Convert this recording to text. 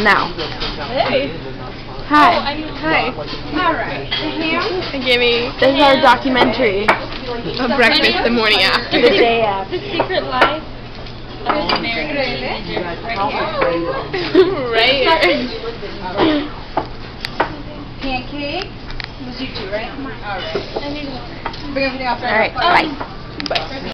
now. Hey. Hi. Hi. Alright. Give me. This is our documentary. A breakfast the morning after. The day after. The secret life of the married teenager. Right here. Pancake? It was you two, right? Alright. I need to Bring everything else right Alright, up. bye. Bye.